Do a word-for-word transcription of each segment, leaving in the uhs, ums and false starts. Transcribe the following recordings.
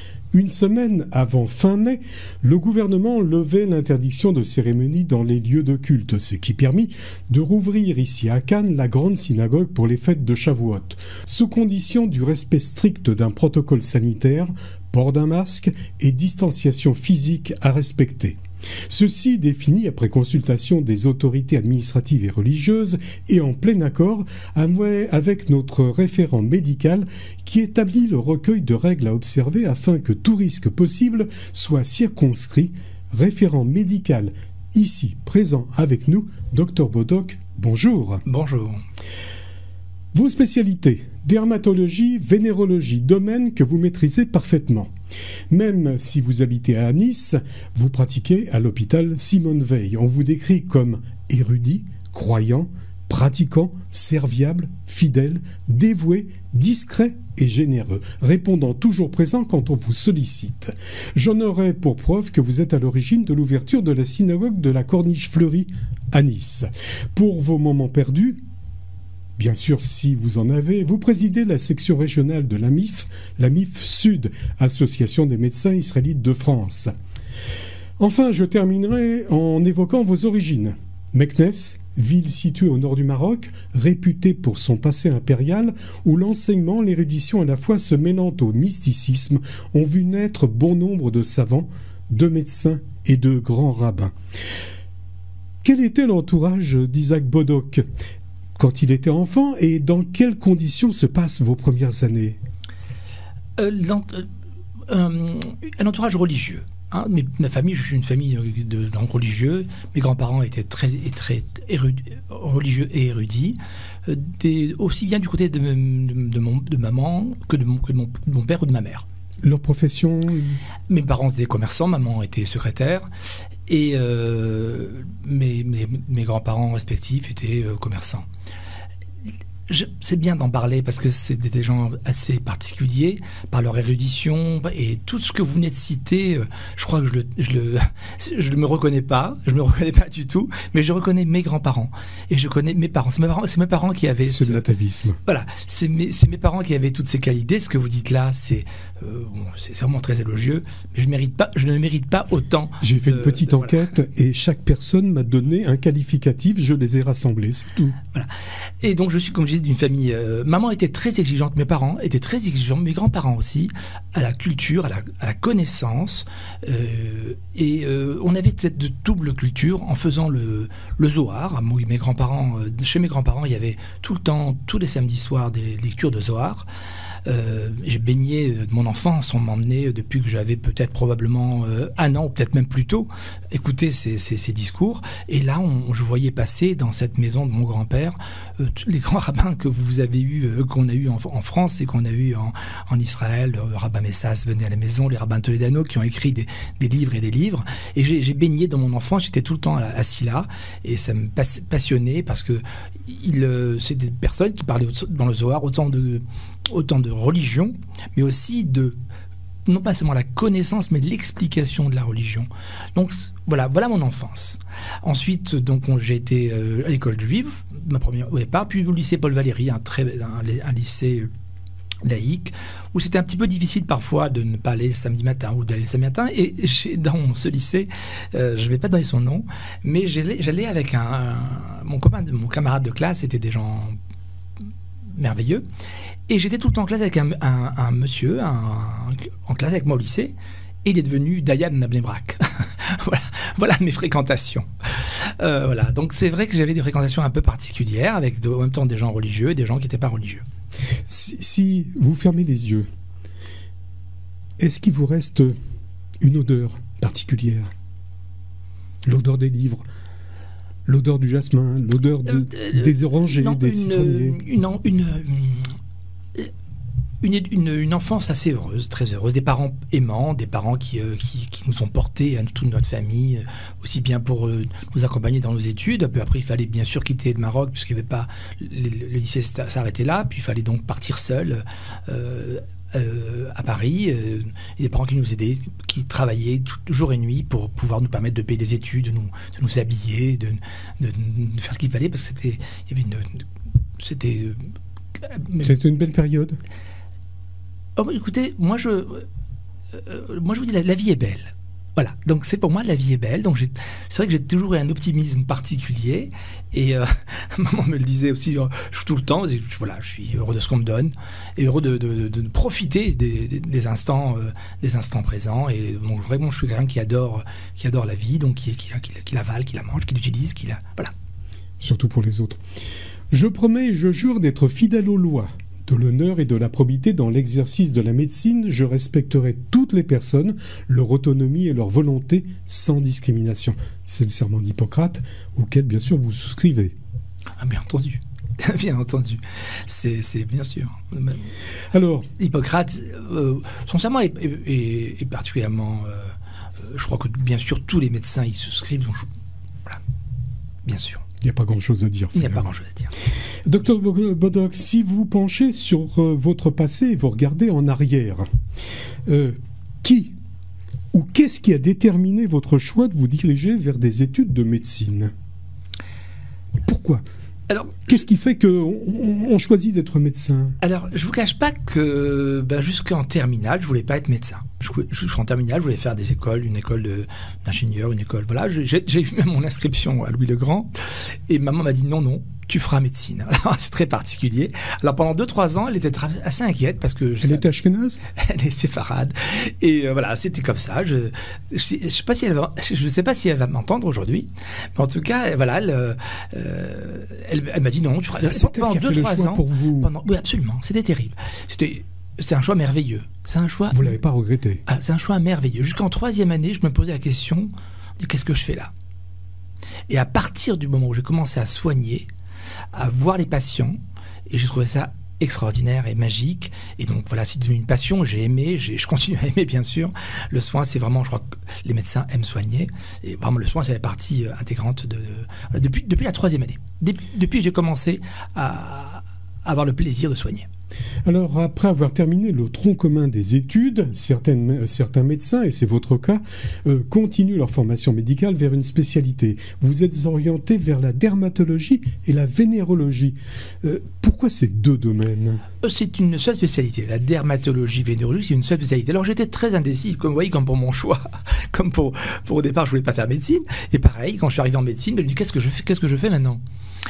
Une semaine avant fin mai, le gouvernement levait l'interdiction de cérémonie dans les lieux de culte, ce qui permit de rouvrir ici à Cannes la grande synagogue pour les fêtes de Shavuot, sous condition du respect strict d'un protocole sanitaire, port d'un masque et distanciation physique à respecter. Ceci défini après consultation des autorités administratives et religieuses et en plein accord avec notre référent médical qui établit le recueil de règles à observer afin que tout risque possible soit circonscrit. Référent médical ici présent avec nous, docteur Bodoc, bonjour. Bonjour. Vos spécialités, dermatologie, vénérologie, domaine que vous maîtrisez parfaitement. Même si vous habitez à Nice, vous pratiquez à l'hôpital Simone Veil. On vous décrit comme érudit, croyant, pratiquant, serviable, fidèle, dévoué, discret et généreux, répondant toujours présent quand on vous sollicite. J'en aurai pour preuve que vous êtes à l'origine de l'ouverture de la synagogue de la Corniche Fleurie à Nice. Pour vos moments perdus, bien sûr, si vous en avez, vous présidez la section régionale de l'A M I F, l'A M I F Sud, Association des médecins israélites de France. Enfin, je terminerai en évoquant vos origines. Meknès, ville située au nord du Maroc, réputée pour son passé impérial, où l'enseignement, l'érudition à la fois se mêlant au mysticisme, ont vu naître bon nombre de savants, de médecins et de grands rabbins. Quel était l'entourage d'Isaac Bodoc quand il était enfant et dans quelles conditions se passent vos premières années? euh, euh, Un entourage religieux. Hein, mais ma famille, je suis une famille de, de religieux. Mes grands-parents étaient très, très érudits, religieux et érudits, euh, des, aussi bien du côté de, de, de, mon, de maman que, de mon, que de, mon, de mon père ou de ma mère. Leur profession? Mes parents étaient commerçants, maman était secrétaire, et euh, mes, mes, mes grands-parents respectifs étaient euh, commerçants. Je, c'est bien d'en parler parce que c'est des gens assez particuliers par leur érudition et tout ce que vous venez de citer. Je crois que je le, je le, je ne me reconnais pas, je me reconnais pas du tout, mais je reconnais mes grands-parents et je connais mes parents. C'est mes parents, c'est mes parents qui avaient. C'est ce, de l'atavisme. Voilà, c'est mes, c'est mes parents qui avaient toutes ces qualités. Ce que vous dites là, c'est, euh, bon, c'est vraiment très élogieux, mais je mérite pas, je ne mérite pas autant. J'ai fait de, une petite de, enquête voilà. Et chaque personne m'a donné un qualificatif. Je les ai rassemblés, c'est tout. Voilà. Et donc je suis, comme je disais, d'une famille. Euh, maman était très exigeante, mes parents étaient très exigeants, mes grands-parents aussi, à la culture, à la, à la connaissance. Euh, et euh, on avait cette double culture en faisant le, le Zohar. Moi, mes grands-parents, euh, chez mes grands-parents, il y avait tout le temps, tous les samedis soirs, des lectures de Zohar. Euh, j'ai baigné de mon enfance, on m'emmenait depuis que j'avais peut-être probablement euh, un an ou peut-être même plus tôt écouter ces, ces, ces discours, et là on, je voyais passer dans cette maison de mon grand-père euh, les grands rabbins que vous avez eu, euh, qu'on a eu en, en France et qu'on a eu en, en Israël. Le rabbin Messas venait à la maison, les rabbins Toledano qui ont écrit des, des livres et des livres, et j'ai, j'ai baigné dans mon enfance, j'étais tout le temps assis là et ça me passionnait parce que il, euh, c'est des personnes qui parlaient dans le Zohar autant de autant de religion, mais aussi de, non pas seulement la connaissance, mais l'explication de la religion. Donc voilà, voilà mon enfance. Ensuite, donc on, j'ai été euh, à l'école juive, ma première au départ, puis au lycée Paul Valéry, un, très, un, un lycée laïque, où c'était un petit peu difficile parfois de ne pas aller le samedi matin ou d'aller le samedi matin. Et chez, dans ce lycée, euh, je ne vais pas donner son nom, mais j'allais, j'allais avec un, un mon copain, mon camarade de classe, c'était des gens merveilleux. Et j'étais tout le temps en classe avec un, un, un monsieur, un, en classe avec moi au lycée, et il est devenu Dayan Nabnebrak. voilà, voilà mes fréquentations. Euh, voilà. Donc c'est vrai que j'avais des fréquentations un peu particulières, avec de, en même temps des gens religieux et des gens qui n'étaient pas religieux. Si, si vous fermez les yeux, est-ce qu'il vous reste une odeur particulière? L'odeur des livres, l'odeur du jasmin, l'odeur de, euh, des orangers, non, des une, citronniers. Une, une, une, une, une, une enfance assez heureuse, très heureuse, des parents aimants, des parents qui, euh, qui, qui nous ont portés à toute notre famille, aussi bien pour euh, nous accompagner dans nos études. Puis après, il fallait bien sûr quitter le Maroc, puisqu'il n'y avait pas, le, le lycée s'arrêtait là, puis il fallait donc partir seul. Euh, Euh, à Paris, euh, et des parents qui nous aidaient, qui travaillaient tout, jour et nuit pour pouvoir nous permettre de payer des études, de nous, de nous habiller, de, de, de faire ce qu'il fallait, parce que c'était, il y avait une, c'était. C'était une belle période. Oh, écoutez, moi je. euh, moi je vous dis, la, la vie est belle. Voilà, donc c'est pour moi, la vie est belle. Donc j'ai, c'est vrai que j'ai toujours eu un optimisme particulier. Et euh, maman me le disait aussi, euh, je suis tout le temps, je, voilà, je suis heureux de ce qu'on me donne, et heureux de, de, de, de profiter des, des, des instants, euh, des instants présents. Et donc vraiment, je suis quelqu'un qui adore, qui adore la vie, donc qui, qui, qui, qui l'avale, qui la mange, qui l'utilise, qui la, voilà. Surtout pour les autres. Je promets et je jure d'être fidèle aux lois, de l'honneur et de la probité dans l'exercice de la médecine. Je respecterai toutes les personnes, leur autonomie et leur volonté sans discrimination. C'est le serment d'Hippocrate auquel, bien sûr, vous souscrivez. Ah, bien entendu. Bien entendu. C'est, c'est bien sûr. Alors, Hippocrate, euh, son serment est, est, est particulièrement... Euh, je crois que, bien sûr, tous les médecins y souscrivent. Donc je, voilà. Bien sûr. Il n'y a pas grand-chose à dire. Il n'y a pas grand-chose à dire. Docteur Bodoc, si vous penchez sur euh, votre passé et vous regardez en arrière, euh, qui ou qu'est-ce qui a déterminé votre choix de vous diriger vers des études de médecine? Pourquoi? Alors, qu'est-ce qui fait qu'on on choisit d'être médecin? Alors, je ne vous cache pas que ben, jusqu'en terminale, je ne voulais pas être médecin. Je, je, je, en terminale, je voulais faire des écoles, une école de, d'ingénieur, une école... Voilà, j'ai, j'ai eu même mon inscription à Louis le Grand. Et maman m'a dit non, non, tu feras médecine. Alors, c'est très particulier. Alors, pendant deux trois ans, elle était assez inquiète parce que... Je elle était ashkénaze? Elle est séfarade. Et euh, voilà, c'était comme ça. Je je, je sais pas si elle va, je sais pas si elle va m'entendre aujourd'hui. Mais en tout cas, voilà, elle, euh, elle, elle m'a dit non, tu feras... C'est elle qui a fait le choix ans, pour vous. Pendant, oui, absolument. C'était terrible. C'était... C'est un choix merveilleux. C'est un choix. Vous l'avez pas regretté? Ah, c'est un choix merveilleux. Jusqu'en troisième année, je me posais la question de qu'est-ce que je fais là. Et à partir du moment où j'ai commencé à soigner, à voir les patients, et j'ai trouvé ça extraordinaire et magique. Et donc voilà, c'est devenu une passion. J'ai aimé, j'ai, je continue à aimer bien sûr. Le soin, c'est vraiment, je crois que les médecins aiment soigner. Et vraiment, le soin, c'est la partie intégrante de, de depuis depuis la troisième année. Depuis, depuis que j'ai commencé à, à avoir le plaisir de soigner. Alors, après avoir terminé le tronc commun des études, certaines, certains médecins, et c'est votre cas, euh, continuent leur formation médicale vers une spécialité. Vous êtes orienté vers la dermatologie et la vénérologie. Euh, pourquoi ces deux domaines? C'est une seule spécialité. La dermatologie, vénérologie, c'est une seule spécialité. Alors, j'étais très indécis, comme vous voyez, comme pour mon choix. Comme pour, pour au départ, je voulais pas faire médecine. Et pareil, quand je suis arrivé en médecine, je me dis, qu'est-ce que je fais, qu'est-ce que je fais maintenant?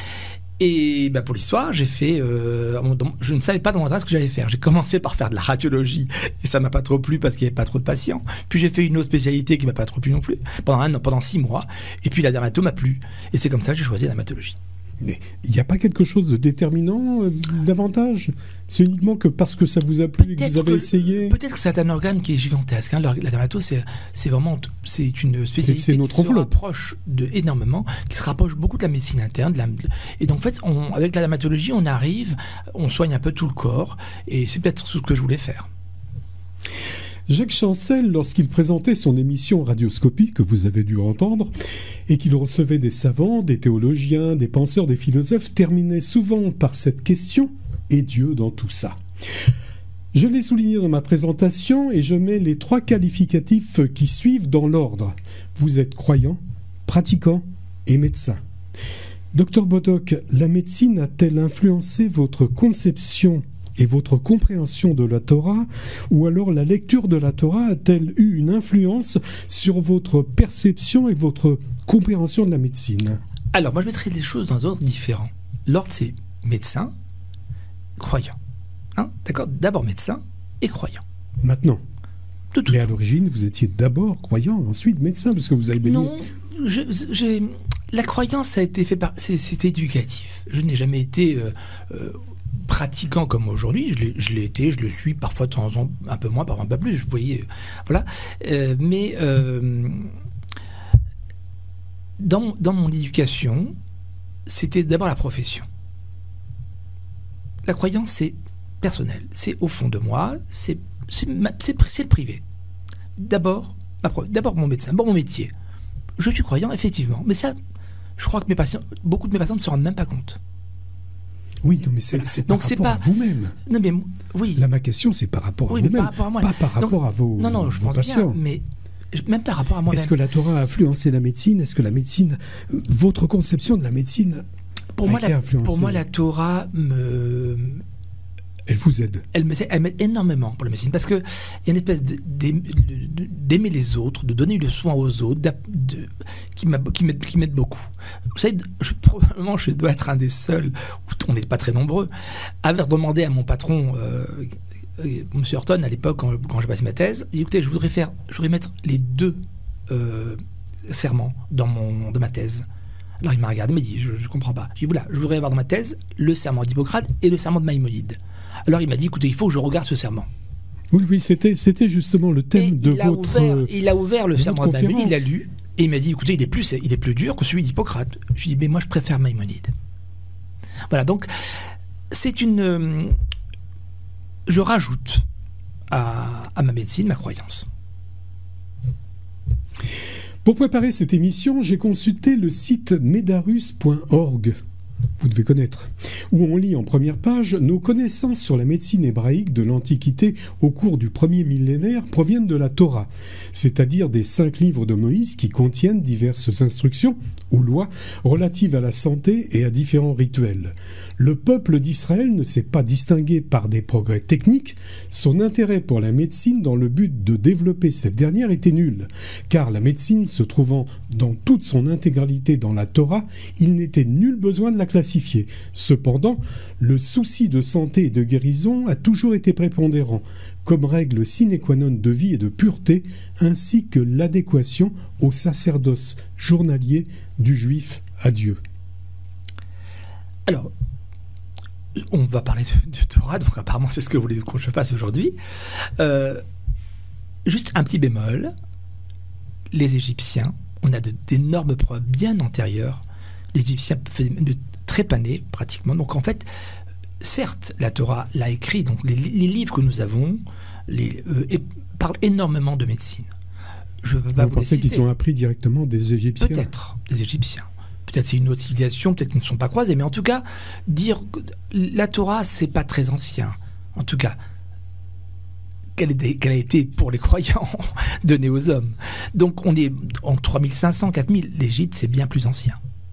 Et ben pour l'histoire, j'ai fait. Euh, je ne savais pas dans mon intérêt ce que j'allais faire. J'ai commencé par faire de la radiologie et ça m'a pas trop plu parce qu'il n'y avait pas trop de patients. Puis j'ai fait une autre spécialité qui m'a pas trop plu non plus pendant un an, pendant six mois. Et puis la dermato m'a plu. Et c'est comme ça que j'ai choisi la dermatologie. Mais il n'y a pas quelque chose de déterminant euh, davantage? C'est uniquement que parce que ça vous a plu peut-être et que vous avez que, essayé? Peut-être que c'est un organe qui est gigantesque. Hein. La dermato, c'est, c'est vraiment c'est une spécialité c'est, c'est notre qui enveloppe. se rapproche de, énormément, qui se rapproche beaucoup de la médecine interne. De la, et donc, en fait, on, avec la dermatologie, on arrive, on soigne un peu tout le corps. Et c'est peut-être ce que je voulais faire. Jacques Chancel, lorsqu'il présentait son émission Radioscopie, que vous avez dû entendre, et qu'il recevait des savants, des théologiens, des penseurs, des philosophes, terminait souvent par cette question: et Dieu dans tout ça? Je l'ai souligné dans ma présentation et je mets les trois qualificatifs qui suivent dans l'ordre. Vous êtes croyant, pratiquant et médecin. Docteur Bodoc, la médecine a-t-elle influencé votre conception et votre compréhension de la Torah, ou alors la lecture de la Torah a-t-elle eu une influence sur votre perception et votre compréhension de la médecine? Alors, moi je mettrais les choses dans un ordre différent. L'ordre, c'est médecin, croyant. Hein, d'accord? D'abord médecin et croyant. Maintenant. Tout, tout, Mais à l'origine, vous étiez d'abord croyant, ensuite médecin, parce que vous avez baigné... Non, je, j'ai... la croyance, ça a été fait par... c'est, c'est éducatif. Je n'ai jamais été... Euh, euh, pratiquant comme aujourd'hui, je l'ai, je l'ai été, je le suis parfois de temps en temps, un peu moins, parfois un peu plus, vous voyez, voilà. Euh, mais euh, dans, dans mon éducation, c'était d'abord la profession. La croyance, c'est personnel, c'est au fond de moi, c'est, c'est, c'est, c'est le privé. D'abord, ma, d'abord mon médecin, d'abord mon métier. Je suis croyant, effectivement, mais ça, je crois que mes patients, beaucoup de mes patients ne se rendent même pas compte. Oui, non, mais c'est, c'est par Donc, rapport c'est pas... à vous-même. Non, mais oui. Là, ma question, c'est par rapport oui, à vous-même, par rapport à moi. pas par rapport Donc, à vos, non, non, je vos pense patients. Bien, mais même par rapport à moi-même. Est-ce que la Torah a influencé la médecine? Est-ce que la médecine, votre conception de la médecine pour a moi, été la, influencée? Pour moi, la Torah me Elle vous aide. Elle m'aide, elle m'aide énormément pour la médecine, parce qu'il y a une espèce d'aimer les autres, de donner le soin aux autres, de, qui m'aide qui m'aide beaucoup. Vous savez, je, probablement, je dois être un des seuls, on n'est pas très nombreux, à avoir demandé à mon patron, euh, M. Horton, à l'époque, quand, quand je passais ma thèse, il dit, écoutez, je voudrais, faire, je voudrais mettre les deux euh, serments dans, mon, dans ma thèse. Alors il m'a regardé, il m'a dit, je ne comprends pas. J'ai dit, voilà, je voudrais avoir dans ma thèse le serment d'Hippocrate et le serment de Maïmonide. Alors il m'a dit, écoutez, il faut que je regarde ce serment. Oui, oui, c'était, c'était justement le thème et de il votre ouvert, Il a ouvert le serment de Maïmonide, il l'a lu, et il m'a dit, écoutez, il est plus, il est plus dur que celui d'Hippocrate. Je lui ai dit, mais moi je préfère Maïmonide. Voilà, donc c'est une... Euh, je rajoute à, à ma médecine ma croyance. Pour préparer cette émission, j'ai consulté le site medarus point org. Vous devez connaître, où on lit en première page « Nos connaissances sur la médecine hébraïque de l'Antiquité au cours du premier millénaire proviennent de la Torah, c'est-à-dire des cinq livres de Moïse qui contiennent diverses instructions ou lois relatives à la santé et à différents rituels. Le peuple d'Israël ne s'est pas distingué par des progrès techniques, son intérêt pour la médecine dans le but de développer cette dernière était nul, car la médecine se trouvant dans toute son intégralité dans la Torah, il n'était nul besoin de la classifier. Cependant, le souci de santé et de guérison a toujours été prépondérant, comme règle sine qua non de vie et de pureté, ainsi que l'adéquation au sacerdoce journalier du juif à Dieu. Alors, on va parler de, de Torah, donc apparemment c'est ce que vous voulez que je fasse aujourd'hui. Euh, juste un petit bémol, les Égyptiens, on a de, d'énormes preuves bien antérieures. Les Égyptiens faisaient de trépaner pratiquement. Donc en fait, certes, la Torah l'a écrit, donc les, les livres que nous avons les, euh, et, parlent énormément de médecine. Je vais vous vous pensez qu'ils ont appris directement des Égyptiens? Peut-être, des Égyptiens. Peut-être c'est une autre civilisation, peut-être qu'ils ne sont pas croisés, mais en tout cas, dire que la Torah, c'est pas très ancien. En tout cas, qu'elle, est, qu'elle a été pour les croyants donnée aux hommes. Donc on est en trois mille cinq cents, quatre mille, l'Égypte, c'est bien plus ancien.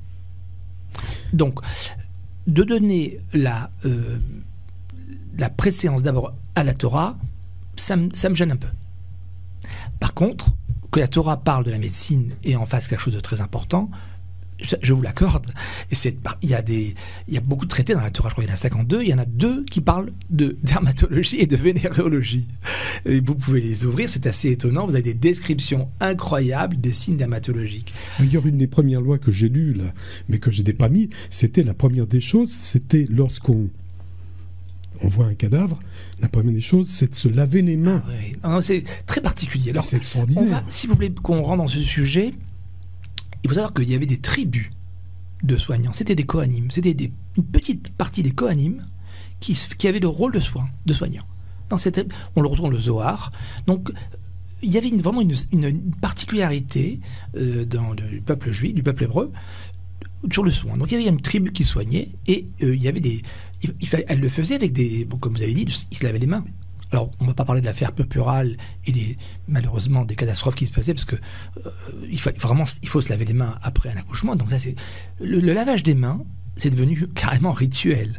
Donc, de donner la, euh, la préséance d'abord à la Torah, ça me, ça me gêne un peu. Par contre, que la Torah parle de la médecine et en fasse quelque chose de très important, je, je vous l'accorde. Et c'est, il y a des, il y a beaucoup de traités dans la Torah, je crois qu'il y en a cinquante-deux, il y en a deux qui parlent de dermatologie et de vénérologie. Et vous pouvez les ouvrir, c'est assez étonnant, vous avez des descriptions incroyables des signes dermatologiques. D'ailleurs, une des premières lois que j'ai lues, là, mais que je n'ai pas mis, c'était la première des choses, c'était lorsqu'on on voit un cadavre, la première des choses, c'est de se laver les mains. Ah oui. Non, c'est très particulier. Alors, c'est extraordinaire. On va, si vous voulez qu'on rentre dans ce sujet, il faut savoir qu'il y avait des tribus de soignants. C'était des Kohanim. C'était des, une petite partie des Kohanim qui, qui avaient le rôle de soin, de soignants. Dans cette, on le retrouve dans le Zohar. Donc, il y avait une, vraiment une, une, une particularité euh, dans le peuple juif, du peuple hébreu, sur le soin. Donc, il y avait une tribu qui soignait et euh, il y avait des... Il, il fallait, elle le faisait avec des... Bon, comme vous avez dit, ils se lavaient les mains. Alors, on ne va pas parler de l'affaire Peupural et des, malheureusement des catastrophes qui se passaient, parce que euh, il, faut, vraiment, il faut se laver les mains après un accouchement. Donc ça, c'est le, le lavage des mains, c'est devenu carrément rituel.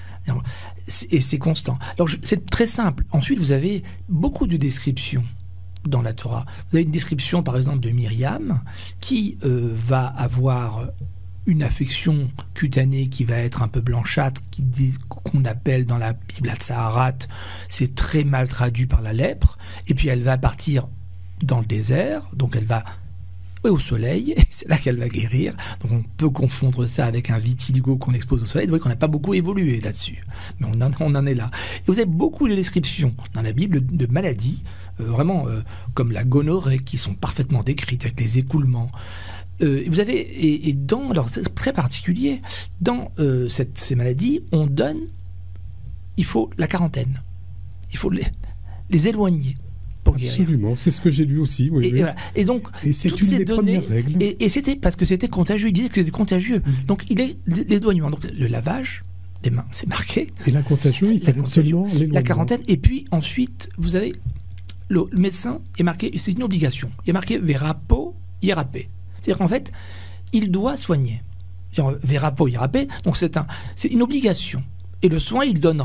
Et c'est constant. Alors, c'est très simple. Ensuite, vous avez beaucoup de descriptions dans la Torah. Vous avez une description, par exemple, de Myriam, qui euh, va avoir une affection cutanée qui va être un peu blanchâtre, qui dit, qu'on appelle dans la Bible la Tsaharat, c'est très mal traduit par la lèpre, et puis elle va partir dans le désert, donc elle va au soleil, et c'est là qu'elle va guérir. Donc on peut confondre ça avec un vitiligo qu'on expose au soleil. Vous voyez qu'on n'a pas beaucoup évolué là-dessus, mais on en, on en est là. Et vous avez beaucoup de descriptions dans la Bible de maladies, euh, vraiment euh, comme la gonorrhée, qui sont parfaitement décrites avec les écoulements. Euh, vous avez, et, et dans, alors c'est très particulier, dans euh, cette, ces maladies, on donne, il faut la quarantaine. Il faut les, les éloigner pour guérir. Absolument, c'est ce que j'ai lu aussi. Oui, et, oui. Et, voilà. Et donc, et c'est une des données, premières règles. Et, et c'était parce que c'était contagieux. Il disait que c'était contagieux. Mmh. Donc, il est l'éloignement. Donc, le lavage des mains, c'est marqué. Et la contagion, il fallait absolument l'éloignement. La quarantaine. Et puis, ensuite, vous avez le, le médecin est marqué, c'est une obligation. Il est marqué Verapo Hiérapé. C'est-à-dire qu'en fait, il doit soigner. Verapo Hiérapé, donc c'est un, c'est une obligation. Et le soin, il donnera.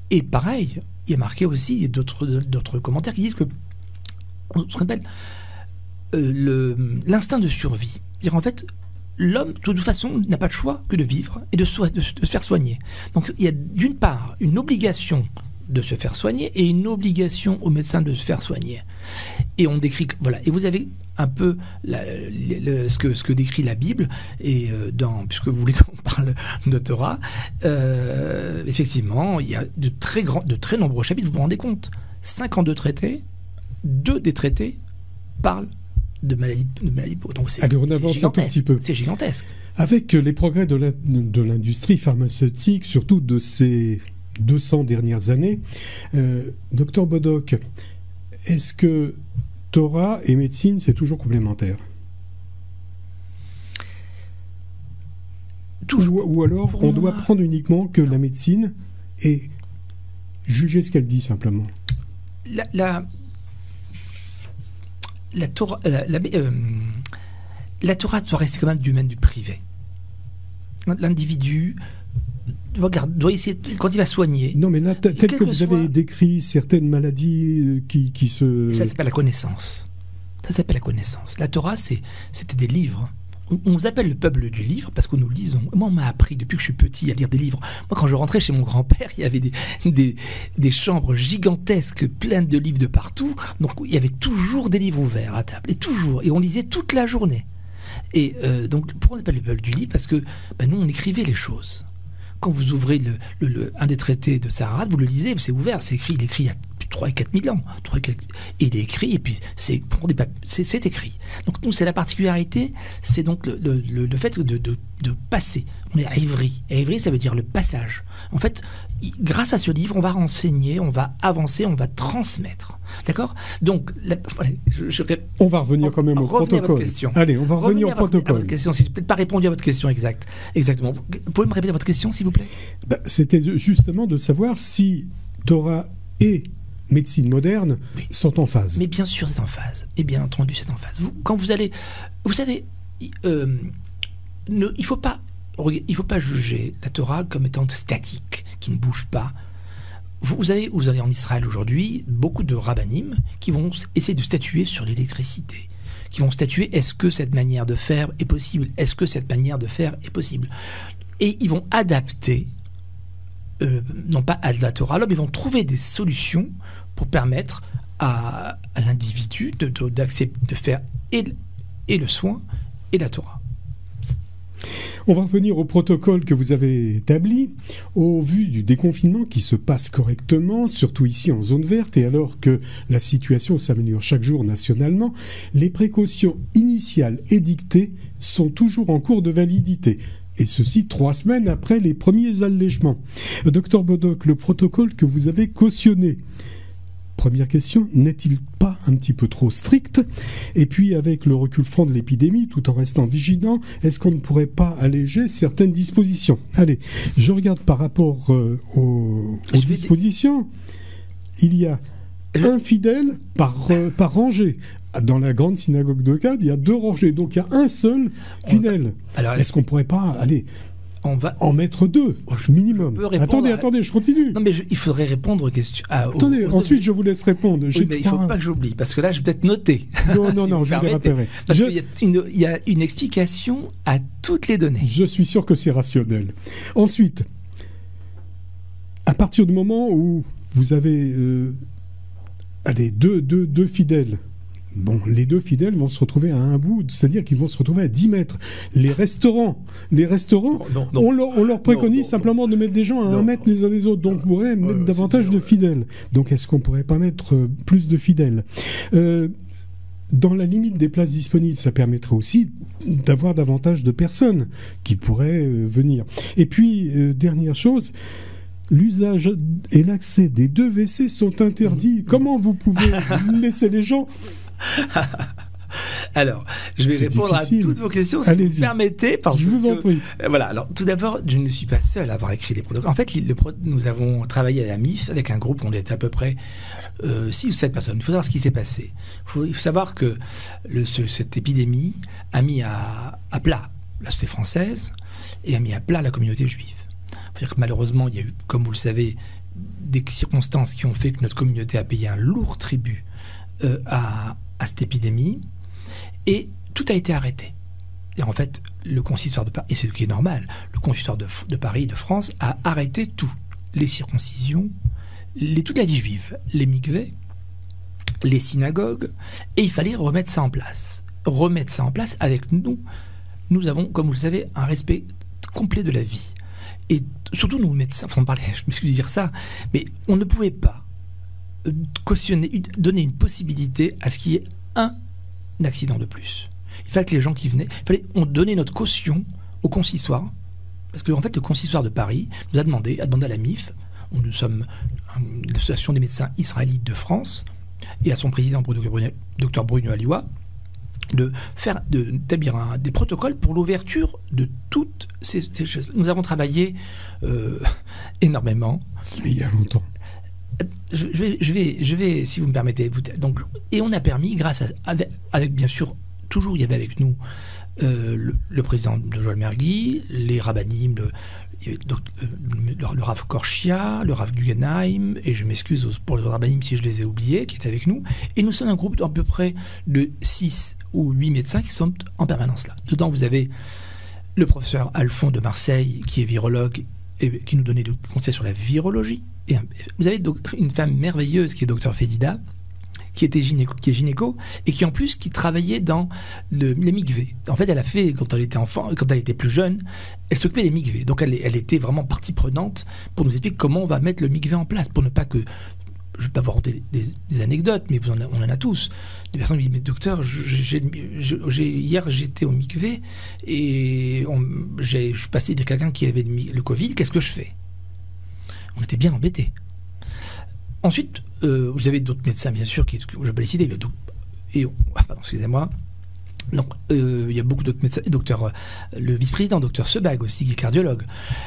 Et pareil, il y a marqué aussi d'autres, d'autres commentaires qui disent que ce qu'on appelle euh, le, l'instinct de survie. C'est-à-dire en fait, l'homme, de toute façon, n'a pas de choix que de vivre et de, so- de, de se faire soigner. Donc il y a d'une part une obligation de se faire soigner et une obligation au médecin de se faire soigner. Et on décrit, voilà, et vous avez un peu la, le, ce, que, ce que décrit la Bible, et euh, dans, puisque vous voulez qu'on parle de Torah, euh, effectivement, il y a de très, grands, de très nombreux chapitres, vous vous rendez compte, cinquante-deux traités, deux des traités parlent de maladies de maladie. Donc c'est, Allez, on avance un tout petit peu. C'est gigantesque. Avec les progrès de, la, de l'industrie pharmaceutique, surtout de ces deux cents dernières années, euh, docteur Bodoc, est-ce que Torah et médecine, c'est toujours complémentaire? Toujours. Ou, ou alors, on moi... doit prendre uniquement que la médecine et juger ce qu'elle dit simplement? La, la, la, Torah, la, la, euh, la Torah doit rester quand même du domaine du privé. L'individu regarde, doit essayer, quand il va soigner... Non, mais là, t- tel que, que vous soit... avez décrit certaines maladies qui, qui se... Ça s'appelle la connaissance. Ça s'appelle la connaissance. La Torah, c'est, c'était des livres. On, on nous appelle le peuple du livre parce que nous lisons. Moi, on m'a appris depuis que je suis petit à lire des livres. Moi, quand je rentrais chez mon grand-père, il y avait des, des, des chambres gigantesques pleines de livres de partout. Donc, il y avait toujours des livres ouverts à table. Et toujours. Et on lisait toute la journée. Et euh, donc, pourquoi on appelle le peuple du livre? Parce que ben, nous, on écrivait les choses. Quand vous ouvrez le, le, le, un des traités de Saharat, vous le lisez, c'est ouvert, c'est écrit, il est écrit il y a trois et quatre mille ans. trois et, quatre, et il est écrit, et puis c'est, c'est, c'est écrit. Donc nous, c'est la particularité, c'est donc le, le, le fait de, de, de passer. On est à Ivry. Et Ivry, ça veut dire le passage. En fait, grâce à ce livre, on va renseigner, on va avancer, on va transmettre. D'accord? Donc, la, je, je, on va revenir quand même au protocole. À votre question. Allez, on va revenir, revenir au protocole. À votre question, si je n'ai peut-être pas répondu à votre question exacte. Exactement. Vous pouvez me répéter votre question, s'il vous plaît? Ben, c'était justement de savoir si Torah et médecine moderne oui. sont en phase. Mais bien sûr, c'est en phase. Et bien entendu, c'est en phase. Vous, quand vous allez... Vous savez, euh, ne, il ne faut pas... Il ne faut pas juger la Torah comme étant statique, qui ne bouge pas. Vous, vous, avez, vous allez en Israël aujourd'hui, beaucoup de rabbinim qui vont essayer de statuer sur l'électricité, qui vont statuer est-ce que cette manière de faire est possible, est-ce que cette manière de faire est possible. Et ils vont adapter, euh, non pas à la Torah, mais ils vont trouver des solutions pour permettre à, à l'individu de, de, d'accepter, de faire et, et le soin et la Torah. On va revenir au protocole que vous avez établi. Au vu du déconfinement qui se passe correctement, surtout ici en zone verte, et alors que la situation s'améliore chaque jour nationalement, les précautions initiales édictées sont toujours en cours de validité. Et ceci trois semaines après les premiers allègements. Docteur Bodoc, le protocole que vous avez cautionné, première question, n'est-il pas un petit peu trop strict? Et puis, avec le recul franc de l'épidémie, tout en restant vigilant, est-ce qu'on ne pourrait pas alléger certaines dispositions? Allez, je regarde par rapport euh, aux, aux dispositions. Dire... Il y a un fidèle par, euh, par rangée. Dans la grande synagogue de Gad, il y a deux rangées, donc il y a un seul fidèle. Alors, est-ce qu'on ne pourrait pas aller... On va en mettre deux, minimum. Attendez, à... attendez, je continue. Non, mais je, il faudrait répondre aux questions. Ah, attendez, aux... ensuite je vous laisse répondre. Oui, mais il ne faut pas que j'oublie, parce que là, je vais peut-être noter. Non, non, si non, je vais les rappellerai. Parce je... qu'il y a, une, il y a une explication à toutes les données. Je suis sûr que c'est rationnel. Ensuite, à partir du moment où vous avez euh, allez, deux, deux, deux fidèles, bon, les deux fidèles vont se retrouver à un bout, c'est-à-dire qu'ils vont se retrouver à dix mètres. Les restaurants, les restaurants, non, non, on, leur, on leur préconise non, non, simplement non. de mettre des gens à non, un mètre les uns des autres. Donc, on pourrait mettre ouais, davantage de fidèles. Donc, est-ce qu'on pourrait pas mettre euh, plus de fidèles euh, dans la limite des places disponibles, ça permettrait aussi d'avoir davantage de personnes qui pourraient euh, venir. Et puis, euh, dernière chose, l'usage et l'accès des deux W C sont interdits. Mmh. Comment vous pouvez laisser les gens... Alors, je vais c'est répondre difficile. à toutes vos questions si Allez-y. vous permettez. Parce je vous que, en prie. Voilà. Alors, tout d'abord, je ne suis pas seul à avoir écrit les protocoles. En fait, le, le, nous avons travaillé à la M I F avec un groupe, on était à peu près euh, six ou sept personnes. Il faut savoir ce qui s'est passé. Il faut, il faut savoir que le, ce, cette épidémie a mis à, à plat la société française et a mis à plat la communauté juive. Il faut dire que malheureusement, il y a eu, comme vous le savez, des circonstances qui ont fait que notre communauté a payé un lourd tribut euh, à, à cette épidémie, et tout a été arrêté. Et en fait, le consistoire de Paris, et c'est ce qui est normal, le consistoire de, de Paris, de France, a arrêté tout. Les circoncisions, les, toute la vie juive, les mikvés, les synagogues, et il fallait remettre ça en place. Remettre ça en place avec nous. Nous avons, comme vous le savez, un respect complet de la vie. Et surtout, nous, médecins, enfin, on parlait, je m'excuse de dire ça, mais on ne pouvait pas cautionner, donner une possibilité à ce qu'il y ait un accident de plus. Il fallait que les gens qui venaient, il fallait on donnait notre caution au consistoire, parce que en fait le consistoire de Paris nous a demandé, a demandé à la M I F, où nous sommes l'association des médecins israélites de France, et à son président docteur Bruno Aliwa, de faire d'établir un, des protocoles pour l'ouverture de toutes ces, ces choses. Nous avons travaillé euh, énormément. Il y a longtemps. Je, je, vais, je, vais, je vais, si vous me permettez, vous, donc, et on a permis, grâce à, avec, avec bien sûr, toujours il y avait avec nous euh, le, le président de Joël Mergui, les rabbinim, le, le, le, le Rav Korchia, le Rav Guggenheim, et je m'excuse pour les rabbinim si je les ai oubliés, qui étaient avec nous, et nous sommes un groupe d'à peu près de six ou huit médecins qui sont en permanence là. Dedans, vous avez le professeur Alphon de Marseille, qui est virologue, et qui nous donnait des conseils sur la virologie. Et vous avez une femme merveilleuse qui est docteur Fedida, qui était gynéco, qui est gynéco, et qui en plus qui travaillait dans le, les mikvés. En fait, elle a fait, quand elle était enfant, quand elle était plus jeune, elle s'occupait des mikvés. Donc elle, elle était vraiment partie prenante pour nous expliquer comment on va mettre le mikvé en place, pour ne pas que, je ne vais pas vous raconter des, des, des anecdotes, mais vous en a, on en a tous. Des personnes qui me disent, mais docteur, j'ai, j'ai, hier j'étais au mikvé, et on, j'ai, je suis passé de quelqu'un qui avait le, le Covid, qu'est-ce que je fais? On était bien embêtés. Ensuite, euh, vous avez d'autres médecins, bien sûr, qui, je ne vais pas les citer, et, ah, pardon, excusez-moi. Donc, euh, il y a beaucoup d'autres médecins, docteur, le vice-président, docteur Sebag aussi, qui est cardiologue.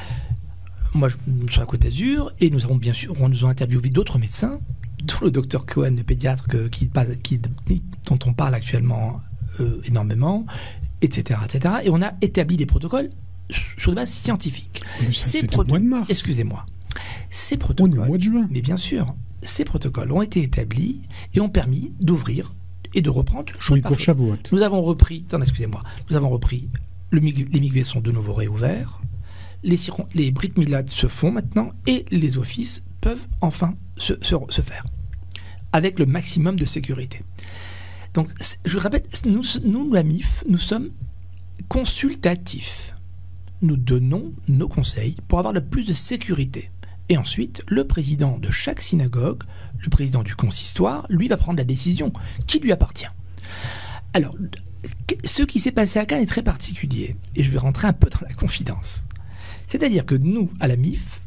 Moi, je suis sur la Côte d'Azur, et nous avons bien sûr, on nous a interviewé d'autres médecins, dont le docteur Cohen, le pédiatre, que, qui, qui, dont on parle actuellement euh, énormément, et cetera, et cetera. Et on a établi des protocoles sur des bases scientifiques. Mais ça, c'est proto- au mois de mars. Excusez-moi. Ces protocoles, on est au mois de juin. Mais bien sûr, ces protocoles ont été établis et ont permis d'ouvrir et de reprendre chose oui, par pour chose. Shavuot. Nous avons repris, attendez, excusez-moi, nous avons repris, le, les mikvés sont de nouveau réouverts, les, les Brit Milad se font maintenant et les offices peuvent enfin se, se, se faire avec le maximum de sécurité. Donc, je répète, nous, nous, la M I F, nous sommes consultatifs. Nous donnons nos conseils pour avoir le plus de sécurité. Et ensuite, le président de chaque synagogue, le président du consistoire, lui va prendre la décision qui lui appartient. Alors, ce qui s'est passé à Cannes est très particulier, et je vais rentrer un peu dans la confidence. C'est-à-dire que nous, à la M I F,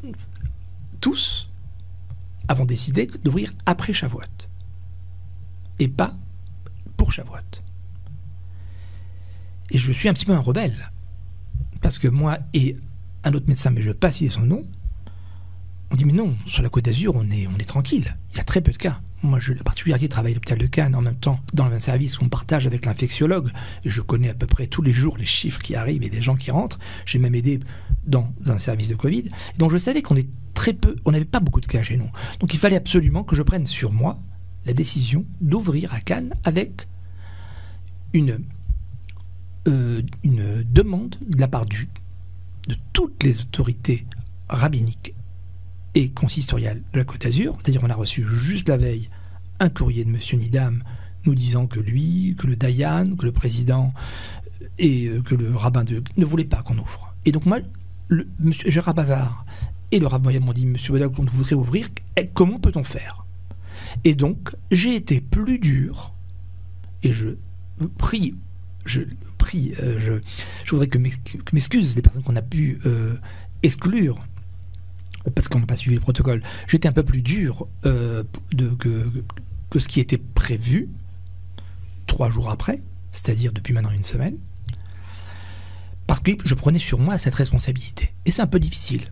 tous avons décidé d'ouvrir après Shavuot, et pas pour Shavuot. Et je suis un petit peu un rebelle, parce que moi et un autre médecin, mais je ne vais pas citer son nom, on dit mais non, sur la Côte d'Azur, on est, on est tranquille. Il y a très peu de cas. Moi, je, la particularité de travailler à l'hôpital de Cannes en même temps, dans le même service où on partage avec l'infectiologue, et je connais à peu près tous les jours les chiffres qui arrivent et des gens qui rentrent. J'ai même aidé dans un service de Covid. Et donc je savais qu'on est très peu, on n'avait pas beaucoup de cas chez nous. Donc il fallait absolument que je prenne sur moi la décision d'ouvrir à Cannes avec une, euh, une demande de la part du, de toutes les autorités rabbiniques et consistorial de la Côte d'Azur, c'est-à-dire on a reçu juste la veille un courrier de M. Nidam nous disant que lui, que le Dayan, que le président et que le rabbin de, ne voulaient pas qu'on ouvre. Et donc moi, le, M. Gérard Bavard et le rabbin m'ont dit, M. Bodak, on voudrait ouvrir, comment peut-on faire? Et donc, j'ai été plus dur, et je prie, je prie, euh, je, je voudrais que m'excusent les personnes qu'on a pu euh, exclure, parce qu'on n'a pas suivi le protocole. J'étais un peu plus dur euh, de, que, que ce qui était prévu trois jours après, c'est-à-dire depuis maintenant une semaine, parce que je prenais sur moi cette responsabilité. Et c'est un peu difficile.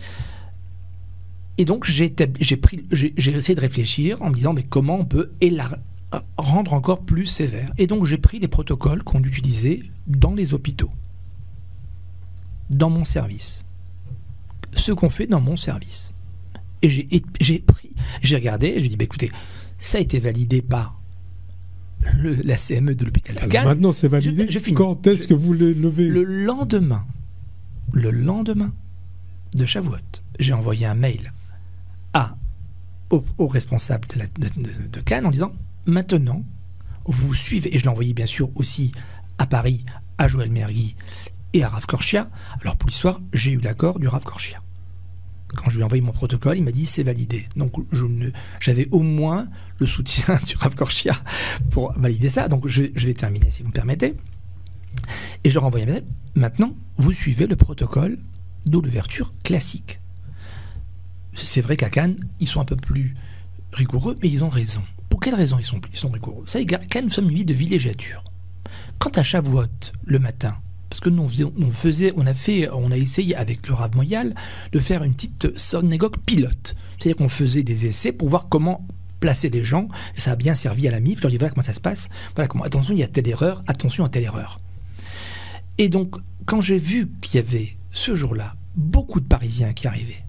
Et donc j'ai, j'ai, pris, j'ai, j'ai essayé de réfléchir en me disant mais comment on peut élar- rendre encore plus sévère. Et donc j'ai pris les protocoles qu'on utilisait dans les hôpitaux, dans mon service. Ce qu'on fait dans mon service. Et j'ai, j'ai pris, j'ai regardé, et je lui ai dit, bah, écoutez, ça a été validé par le, la C M E de l'hôpital de Cannes. Maintenant, c'est validé. Je, je Quand est-ce je, que vous le levez? Le lendemain, le lendemain de Shavuot, j'ai envoyé un mail à, au, au responsable de, la, de, de, de Cannes en disant, maintenant, vous suivez, et je l'ai envoyé bien sûr aussi à Paris, à Joël Mergui et à Rav Korshia. Alors pour l'histoire, j'ai eu l'accord du Rav Korshia. Quand je lui ai envoyé mon protocole, il m'a dit c'est validé. Donc je ne, j'avais au moins le soutien du Rav Korshia pour valider ça. Donc je, je vais terminer si vous me permettez. Et je leur ai envoyé un mail. Maintenant, vous suivez le protocole d'ouverture classique. C'est vrai qu'à Cannes, ils sont un peu plus rigoureux, mais ils ont raison. Pour quelle raison ils sont, ils sont rigoureux? Vous savez, Cannes, nous sommes une ville de villégiature. Quant à Shavuot, le matin, parce que nous, on, faisait, on, faisait, on, a fait, on a essayé avec le Rav Moyal de faire une petite synagogue pilote. C'est-à-dire qu'on faisait des essais pour voir comment placer les gens, et ça a bien servi à la M I F. Je leur dis, voilà comment ça se passe, voilà comment, attention, il y a telle erreur, attention à telle erreur. Et donc, quand j'ai vu qu'il y avait, ce jour-là, beaucoup de Parisiens qui arrivaient,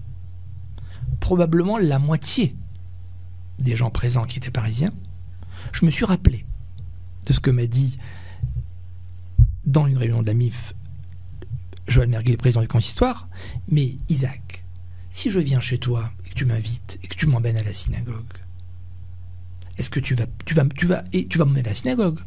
probablement la moitié des gens présents qui étaient parisiens, je me suis rappelé de ce que m'a dit dans une réunion de la M I F Joël Mergui, le président du consistoire. Mais Isaac, si je viens chez toi et que tu m'invites et que tu m'emmènes à la synagogue, est-ce que tu vas, tu vas, tu vas, et tu vas m'emmener à la synagogue?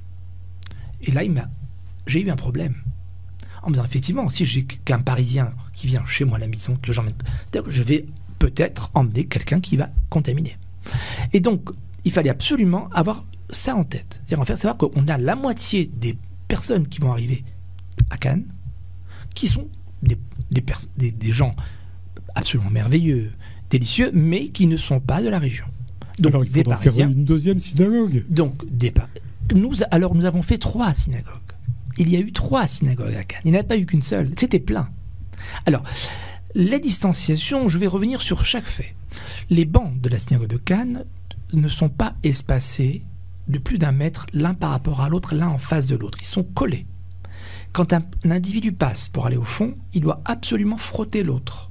Et là, il m'a, j'ai eu un problème en me disant effectivement, si j'ai qu'un Parisien qui vient chez moi à la maison, que j'emmène, c'est-à-dire que je vais peut-être emmener quelqu'un qui va contaminer. Et donc, il fallait absolument avoir ça en tête. C'est-à-dire en fait savoir qu'on a la moitié des personnes qui vont arriver à Cannes qui sont des, des, des, des gens absolument merveilleux, délicieux, mais qui ne sont pas de la région. Donc, alors il des faudra Parisiens, faire une deuxième synagogue. Donc, des, nous, alors nous avons fait trois synagogues. Il y a eu trois synagogues à Cannes. Il n'y en a pas eu qu'une seule. C'était plein. Alors, la distanciation, je vais revenir sur chaque fait. Les bancs de la synagogue de Cannes ne sont pas espacés de plus d'un mètre l'un par rapport à l'autre, l'un en face de l'autre. Ils sont collés. Quand un, un individu passe pour aller au fond, il doit absolument frotter l'autre.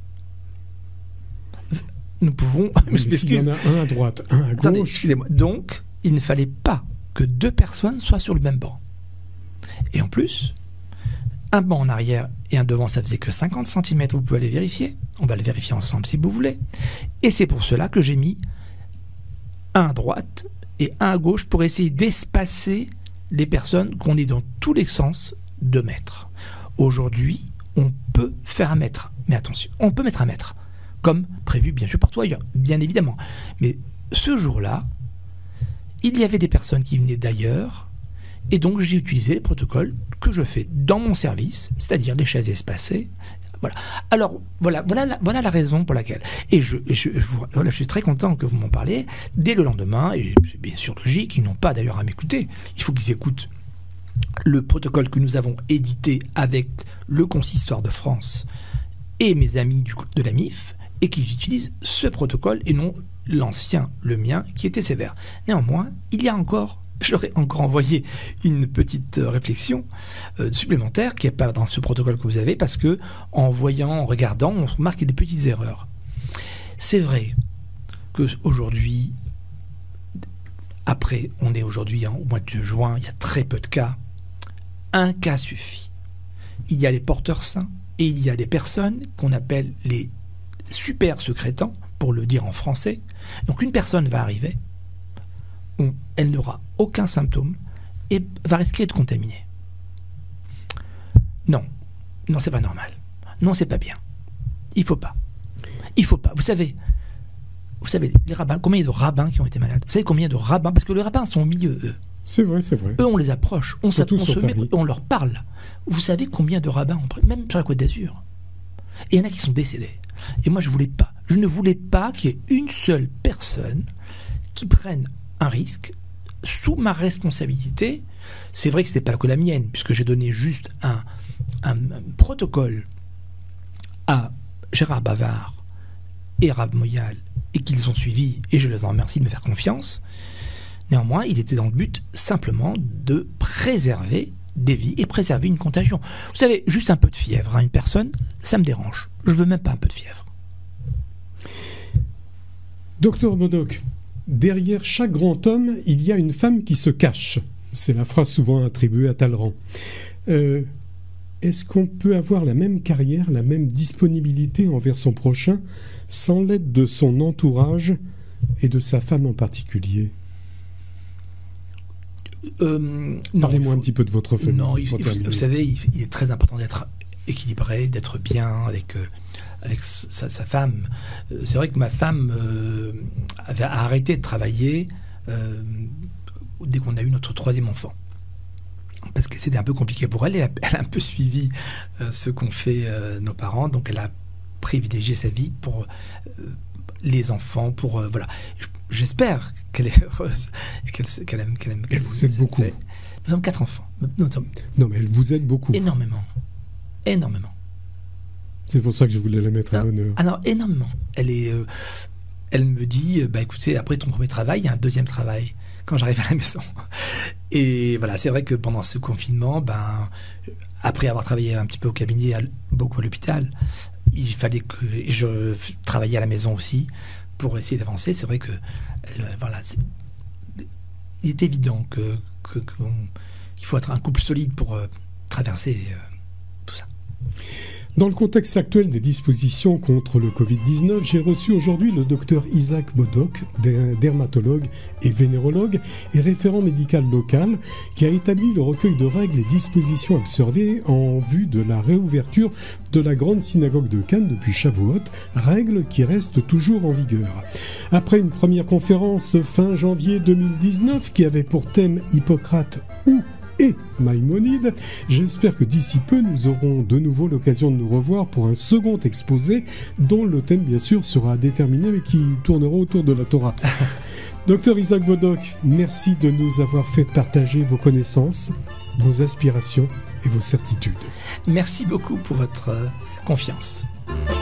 Nous pouvons... Mais s'il y en a un à droite, un à Attendez, gauche... excusez-moi. Donc, il ne fallait pas que deux personnes soient sur le même banc. Et en plus, un banc en arrière et un devant, ça faisait que cinquante centimètres. Vous pouvez aller vérifier. On va le vérifier ensemble si vous voulez. Et c'est pour cela que j'ai mis un à droite et un à gauche pour essayer d'espacer les personnes qu'on est dans tous les sens de mètres. Aujourd'hui, on peut faire un mètre. Mais attention, on peut mettre un mètre. Comme prévu, bien sûr, partout ailleurs, bien évidemment. Mais ce jour-là, il y avait des personnes qui venaient d'ailleurs, et donc j'ai utilisé les protocoles que je fais dans mon service, c'est-à-dire les chaises espacées. Voilà. Alors, voilà, voilà, la, voilà la raison pour laquelle. Et je, je, je, voilà, je suis très content que vous m'en parliez. Dès le lendemain, et c'est bien sûr logique, ils n'ont pas d'ailleurs à m'écouter. Il faut qu'ils écoutent le protocole que nous avons édité avec le Consistoire de France et mes amis du, de la M I F, et qu'ils utilisent ce protocole et non l'ancien, le mien, qui était sévère. Néanmoins, il y a encore, je leur ai encore envoyé une petite réflexion euh, supplémentaire qui n'est pas dans ce protocole que vous avez, parce que en voyant, en regardant, on remarque des petites erreurs. C'est vrai qu'aujourd'hui, après, on est aujourd'hui hein, au mois de juin, il y a très peu de cas. Un cas suffit. Il y a les porteurs sains et il y a des personnes qu'on appelle les super secrétants, pour le dire en français. Donc une personne va arriver, on, elle n'aura aucun symptôme et va risquer de contaminer. Non, non, c'est pas normal. Non, c'est pas bien. Il faut pas. Il faut pas. Vous savez, vous savez, les rabbins, combien il y a de rabbins qui ont été malades? Vous savez combien de rabbins? Parce que les rabbins sont au milieu, eux. C'est vrai, c'est vrai. Eux, on les approche, on, on se met, on leur parle. Vous savez combien de rabbins ont pris, même sur la Côte d'Azur. Et il y en a qui sont décédés. Et moi, je voulais pas. Je ne voulais pas qu'il y ait une seule personne qui prenne un risque sous ma responsabilité. C'est vrai que ce n'était pas que la mienne, puisque j'ai donné juste un, un, un protocole à Gérard Bavard et Rav Moyal, et qu'ils ont suivi, et je les en remercie de me faire confiance. Néanmoins, il était dans le but simplement de préserver des vies et préserver une contagion. Vous savez, juste un peu de fièvre à une personne, ça me dérange. Je veux même pas un peu de fièvre. Docteur Bodoc, derrière chaque grand homme, il y a une femme qui se cache. C'est la phrase souvent attribuée à Talleyrand. Euh, est-ce qu'on peut avoir la même carrière, la même disponibilité envers son prochain, sans l'aide de son entourage et de sa femme en particulier ? euh, Parlez-moi faut... un petit peu de votre famille. Non, il, votre il, vous savez, il, il est très important d'être équilibré, d'être bien avec... Euh, avec sa, sa femme. C'est vrai que ma femme euh, avait arrêté de travailler euh, dès qu'on a eu notre troisième enfant. Parce que c'était un peu compliqué pour elle. Elle a, elle a un peu suivi euh, ce qu'ont fait euh, nos parents. Donc elle a privilégié sa vie pour euh, les enfants. Pour, euh, voilà. J'espère qu'elle est heureuse et qu'elle, qu'elle aime. Qu'elle aime elle vous aide beaucoup. Fait. Nous sommes quatre enfants. Nous sommes non, mais elle vous aide beaucoup. Énormément. Énormément. C'est pour ça que je voulais la mettre à l'honneur. Alors, énormément. Elle, est, euh, elle me dit, bah, écoutez, après ton premier travail, il y a un deuxième travail quand j'arrive à la maison. Et voilà, c'est vrai que pendant ce confinement, ben, après avoir travaillé un petit peu au cabinet, beaucoup à l'hôpital, il fallait que je travaille à la maison aussi pour essayer d'avancer. C'est vrai que elle, voilà, c'est, il est évident que, que, que qu'il faut être un couple solide pour euh, traverser euh, tout ça. Dans le contexte actuel des dispositions contre le covid dix-neuf, j'ai reçu aujourd'hui le docteur Isaac Bodoc, dermatologue et vénérologue et référent médical local, qui a établi le recueil de règles et dispositions observées en vue de la réouverture de la grande synagogue de Cannes depuis Shavuot, règles qui restent toujours en vigueur. Après une première conférence fin janvier deux mille dix-neuf qui avait pour thème Hippocrate ou et Maïmonide, j'espère que d'ici peu nous aurons de nouveau l'occasion de nous revoir pour un second exposé dont le thème bien sûr sera déterminé mais qui tournera autour de la Torah. Docteur Isaac Bodoc, merci de nous avoir fait partager vos connaissances, vos aspirations et vos certitudes. Merci beaucoup pour votre confiance.